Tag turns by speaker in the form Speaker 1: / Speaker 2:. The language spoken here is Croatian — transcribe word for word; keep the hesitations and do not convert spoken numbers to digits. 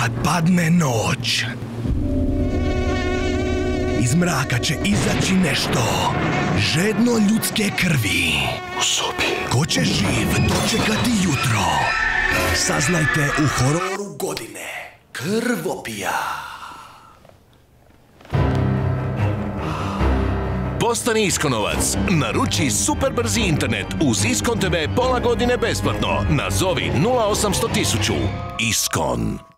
Speaker 1: Kad padne noć, iz mraka će izaći nešto žedno ljudske krvi.
Speaker 2: U sobi.
Speaker 1: Ko će živ dočekati jutro? Saznajte u hororu godine. Krvopija.
Speaker 3: Postani Iskonovac. Naruči super brzi internet uz Iskon te ve pola godine besplatno. Nazovi nula osamsto tisuću. Iskon.